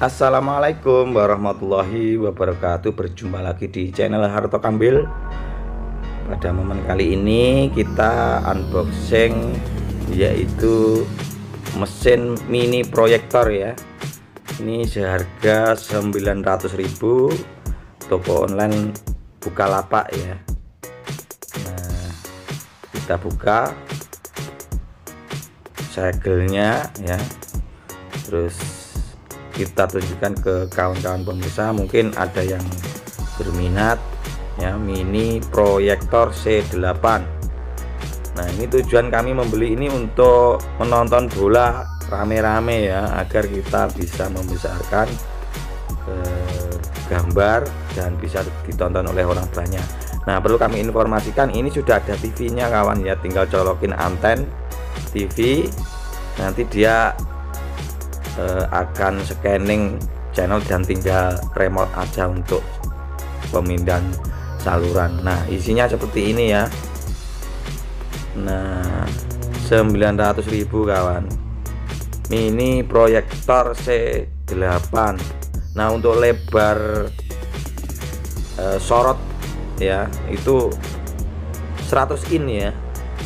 Assalamualaikum warahmatullahi wabarakatuh. Berjumpa lagi di channel Harto Kambil. Pada momen kali ini kita unboxing yaitu mesin mini proyektor ya. Ini seharga 900.000, toko online Bukalapak ya. Nah, kita buka segelnya ya, terus kita tunjukkan ke kawan-kawan pemirsa, mungkin ada yang berminat ya, mini proyektor C8. Nah, ini tujuan kami membeli ini untuk menonton bola rame-rame ya, agar kita bisa membesarkan gambar dan bisa ditonton oleh orang banyak. Nah, perlu kami informasikan ini sudah ada TV-nya kawan ya, tinggal colokin anten TV, nanti dia akan scanning channel dan tinggal remote aja untuk pemindahan saluran. Nah, isinya seperti ini ya. Nah, 900.000 kawan, mini proyektor C8. Nah, untuk lebar sorot ya itu 100 in ya,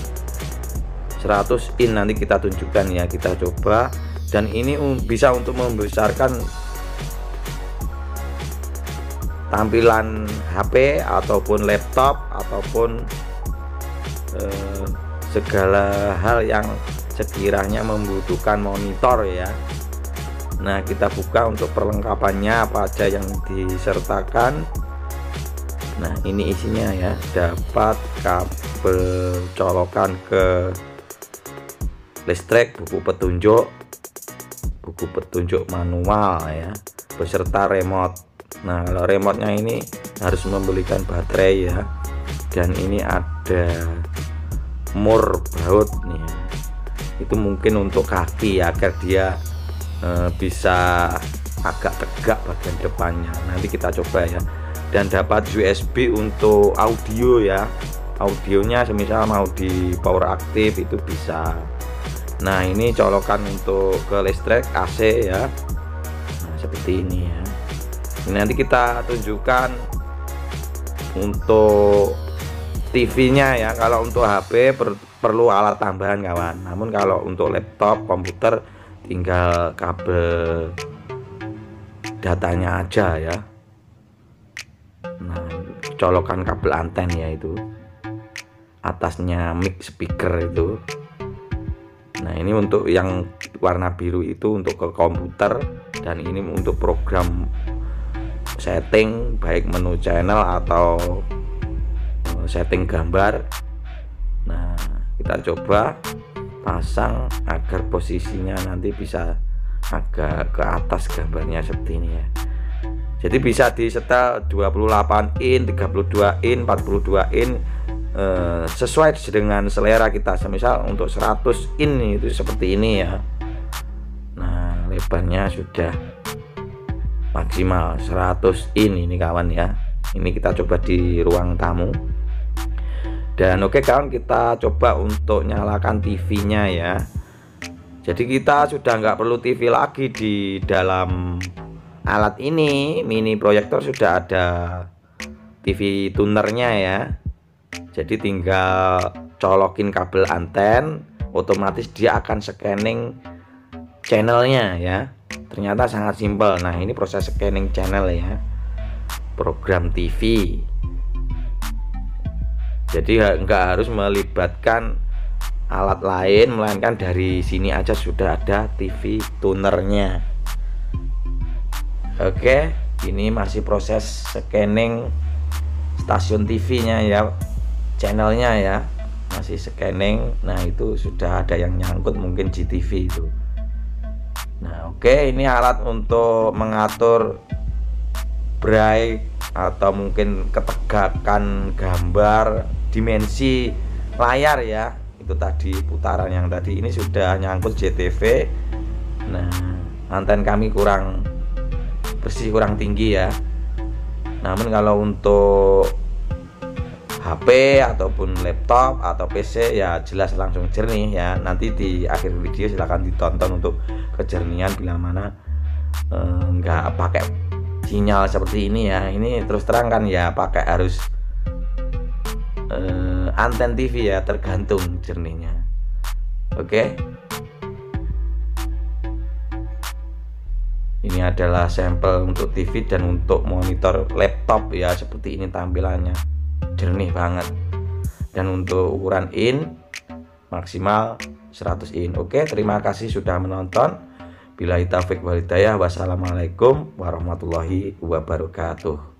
100 in. Nanti kita tunjukkan ya, kita coba. Dan ini bisa untuk membesarkan tampilan HP ataupun laptop ataupun segala hal yang sekiranya membutuhkan monitor ya. Nah, kita buka untuk perlengkapannya apa aja yang disertakan. Nah, ini isinya ya, dapat kabel colokan ke listrik, buku petunjuk manual ya, beserta remote. Nah, kalau remote-nya ini harus membelikan baterai ya, dan ini ada mur baut nih, itu mungkin untuk kaki ya, agar dia bisa agak tegak bagian depannya. Nanti kita coba ya. Dan dapat USB untuk audio ya, audionya semisal mau di power aktif itu bisa. Nah, ini colokan untuk ke listrik AC ya. Nah, seperti ini ya. Ini nanti kita tunjukkan untuk TV-nya ya. Kalau untuk HP perlu alat tambahan kawan. Namun kalau untuk laptop, komputer tinggal kabel datanya aja ya. Nah, colokan kabel anten ya, itu atasnya mic speaker itu. Nah, ini untuk yang warna biru itu untuk ke komputer, dan ini untuk program setting baik menu channel atau setting gambar. Nah, kita coba pasang agar posisinya nanti bisa agak ke atas gambarnya seperti ini ya. Jadi bisa disetel 28 in, 32 in, 42 in, sesuai dengan selera kita. Semisal untuk 100 in itu seperti ini ya. Nah, lebarnya sudah maksimal 100 in ini kawan ya. Ini kita coba di ruang tamu. Dan oke kawan, kita coba untuk nyalakan TV-nya ya. Jadi kita sudah nggak perlu TV lagi di dalam alat ini. Mini proyektor sudah ada TV tunernya ya. Jadi tinggal colokin kabel anten, otomatis dia akan scanning channelnya ya. Ternyata sangat simpel. Nah, ini proses scanning channel ya, program TV. Jadi nggak harus melibatkan alat lain, melainkan dari sini aja sudah ada TV tunernya. Oke, ini masih proses scanning stasiun TV-nya ya, channelnya ya, masih scanning. Nah, itu sudah ada yang nyangkut, mungkin GTV itu. Nah, oke, ini alat untuk mengatur bright atau mungkin ketegakan gambar, dimensi layar ya. Itu tadi putaran yang tadi ini sudah nyangkut JTV. Nah, anten kami kurang bersih, kurang tinggi ya. Namun kalau untuk HP ataupun laptop atau PC ya jelas langsung jernih ya. Nanti di akhir video silahkan ditonton untuk kejernihan bila mana nggak pakai sinyal seperti ini ya. Ini terus terang kan ya pakai harus anten TV ya, tergantung jernihnya. Oke. Ini adalah sampel untuk TV dan untuk monitor laptop ya, seperti ini tampilannya, jernih banget. Dan untuk ukuran in maksimal 100 in. Oke, terima kasih sudah menonton. Billahi taufiq wal hidayah. Wassalamualaikum warahmatullahi wabarakatuh.